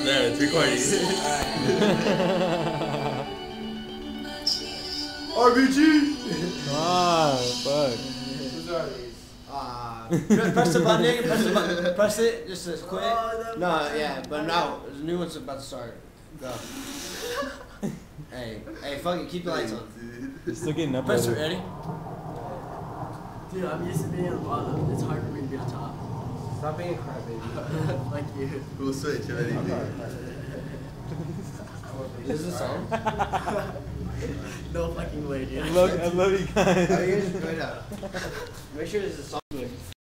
There, it's recording. RBG! Ah, fuck. Press the button, nigga. Press the button. Press it just to quit. No, yeah, but now the new one's about to start. Go. Hey, fuck it. Keep the lights on. It's still getting up. Press it, ready? Dude, I'm used to being on the bottom. It's hard for me to be on top. Stop being a crybaby. Like you. We'll switch, ready? Is this a song? No fucking way, dude. I love you guys. Make sure this is a song.